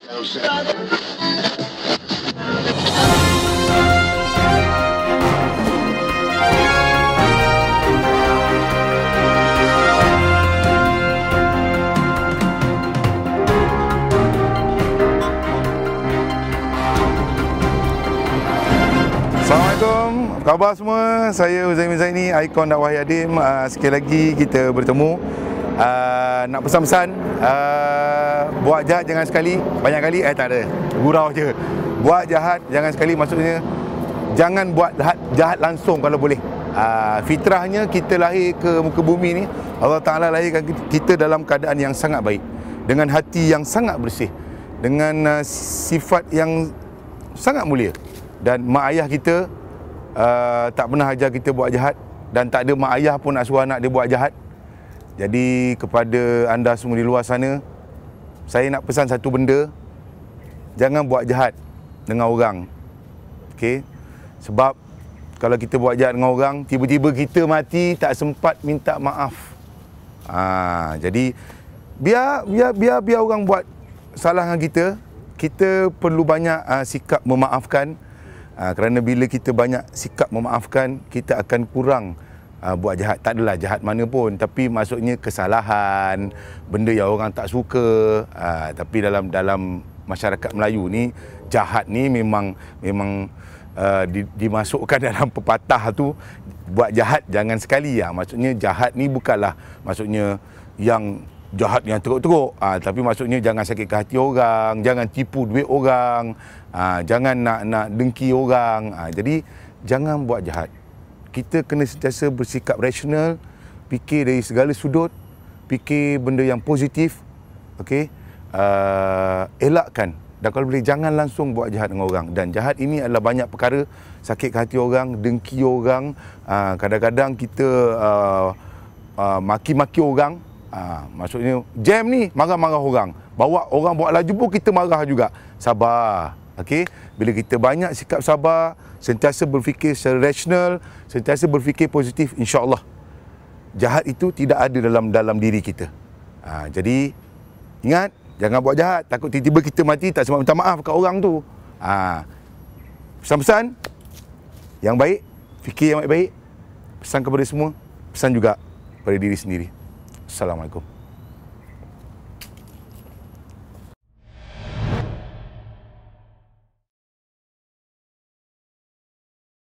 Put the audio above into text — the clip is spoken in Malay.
Assalamualaikum, apa khabar semua? Saya Huzaimi Zaini, ikon dakwah Yadim. Sekali lagi kita bertemu. Nak pesan-pesan, buat jahat jangan sekali, banyak kali tak ada, gurau je. Buat jahat jangan sekali, maksudnya jangan buat jahat langsung kalau boleh. Fitrahnya kita lahir ke muka bumi ni, Allah Ta'ala lahirkan kita dalam keadaan yang sangat baik, dengan hati yang sangat bersih, dengan sifat yang sangat mulia. Dan mak ayah kita tak pernah ajar kita buat jahat, dan tak ada mak ayah pun nak suruh anak dia buat jahat. Jadi kepada anda semua di luar sana, saya nak pesan satu benda: jangan buat jahat dengan orang. Okey? Sebab kalau kita buat jahat dengan orang, tiba-tiba kita mati tak sempat minta maaf. Jadi biar orang buat salah dengan kita perlu banyak sikap memaafkan. Kerana bila kita banyak sikap memaafkan, kita akan kurang buat jahat. Tak adalah jahat mana pun, tapi maksudnya kesalahan, benda yang orang tak suka. Tapi dalam masyarakat Melayu ni, jahat ni memang dimasukkan dalam pepatah tu, buat jahat jangan sekali. Maksudnya jahat ni bukanlah maksudnya yang jahat yang teruk-teruk, tapi maksudnya jangan sakitkan hati orang, jangan tipu duit orang, jangan nak dengki orang. Jadi jangan buat jahat. Kita kena sentiasa bersikap rasional, fikir dari segala sudut, fikir benda yang positif. Okey, elakkan, dan kalau boleh jangan langsung buat jahat dengan orang. Dan jahat ini adalah banyak perkara, sakitkan hati orang, dengki orang, kadang-kadang kita maki-maki orang. Maksudnya jam ni marah-marah orang, orang bawa laju pun kita marah juga. Sabar. Okey, bila kita banyak sikap sabar, sentiasa berfikir secara rasional, sentiasa berfikir positif, insya-Allah jahat itu tidak ada dalam diri kita. Jadi ingat, jangan buat jahat, takut tiba-tiba kita mati tak sempat minta maaf kat orang tu. Pesan-pesan yang baik, fikir yang baik-baik, pesan kepada semua, pesan juga pada diri sendiri. Assalamualaikum.